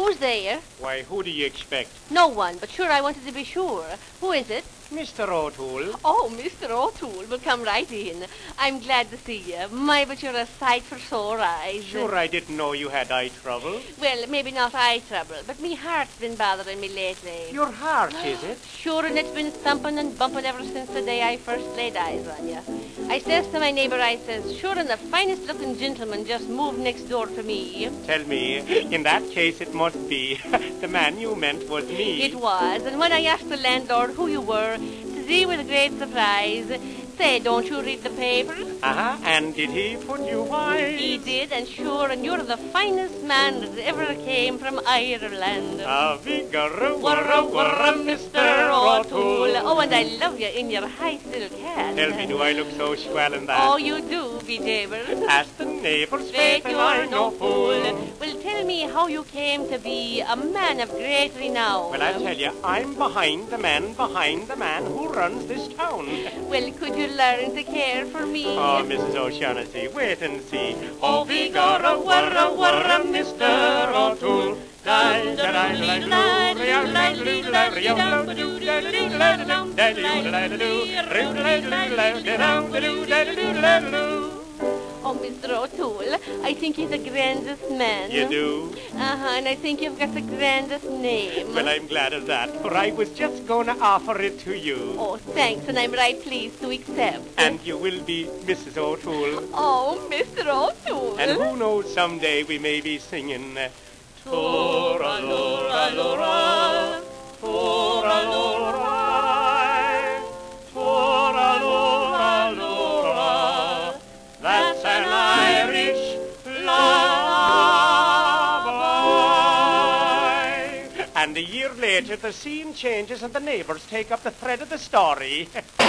Who's there? Why, who do you expect? No one, but sure I wanted to be sure. Who is it? Mr. O'Toole. Oh, Mr. O'Toole will come right in. I'm glad to see you. My, but you're a sight for sore eyes. Sure, I didn't know you had eye trouble. Well, maybe not eye trouble, but me heart's been bothering me lately. Your heart, is it? Sure, and it's been thumping and bumping ever since the day I first laid eyes on you. I says to my neighbor, I says, sure, and the finest-looking gentleman just moved next door to me. Tell me, in that case it must be. The man you meant was me. It was, and when I asked the landlord who you were, says he with a great surprise, say, don't you read the paper? Uh-huh, and did he put you wise? He did, and sure, and you're the finest man that ever came from Ireland. Vigor, wurra, Mr. O'Toole. Oh, and I love you in your high silk hat. Tell me, do I look so swell in that? Oh, you do, be Jaber. Ask the neighbors, Faith, faith, you're I'm no no fool. Well, tell me how you came to be a man of great renown. Well, I'll tell you, I'm behind the man who runs this town. Well, could you learn to care for me? Oh, Mrs. O'Shaughnessy, wait and see. Oh, vigor, wurra, Mr. O'Toole. Oh, Mr. O'Toole, I think he's the grandest man. You do? Uh-huh, and I think you've got the grandest name. Well, I'm glad of that, for I was just going to offer it to you. Oh, thanks, and I'm right pleased to accept. And you will be Mrs. O'Toole. Oh, Mr. O'Toole. And who knows, someday we may be singing... Tora-lora-lora, tora-lora, tora-lora-lora. That's an Irish lullaby. And a year later, the scene changes and the neighbors take up the thread of the story.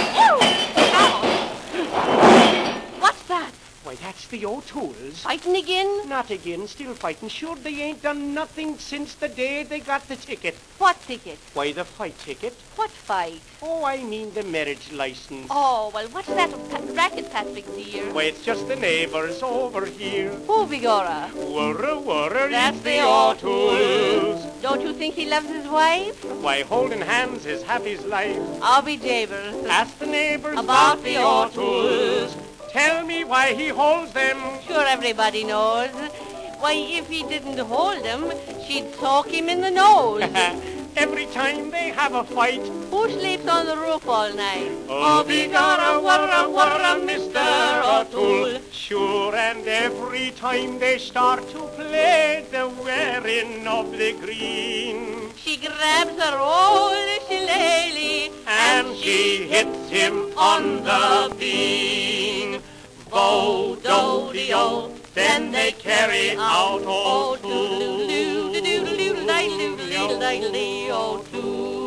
What's that? Why, that's the O'Tooles. Fighting again? Not again, still fighting. Sure, they ain't done nothing since the day they got the ticket. What ticket? Why, the fight ticket. What fight? Oh, I mean the marriage license. Oh, well, what's that racket, Patrick, dear? Why, it's just the neighbors over here. Who, Vigora? Wurra, That's it's the the O'Tooles. Don't you think he loves his wife? Why, holding hands is half his life. I'll be Jaber. Ask the neighbors About the O'Tooles. Tell me why he holds them. Sure, everybody knows. Why, if he didn't hold him, she'd soak him in the nose. Every time they have a fight. Who sleeps on the roof all night? Oh, vigora, wurra, Mr. O'Toole. Sure, and every time they start to play the wearing of the green, She grabs her old shillelagh and she hits him on the bean. Bo-do-de-o, then they carry out O'Toole. O'Toole.